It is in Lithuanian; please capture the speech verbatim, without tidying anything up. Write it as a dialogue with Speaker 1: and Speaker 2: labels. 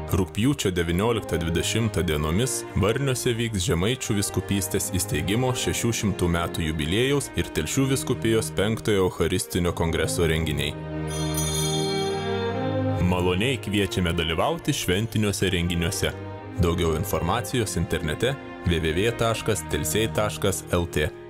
Speaker 1: Rugpjūčio devynioliktą dvidešimtą dienomis Varniuose vyks Žemaičių vyskupystės įsteigimo šešių šimtų metų jubiliejaus ir Telšių vyskupijos penktojo Eucharistinio kongreso renginiai. Maloniai kviečiame dalyvauti šventiniuose renginiuose. Daugiau informacijos internete w w w taškas telsiai taškas l t.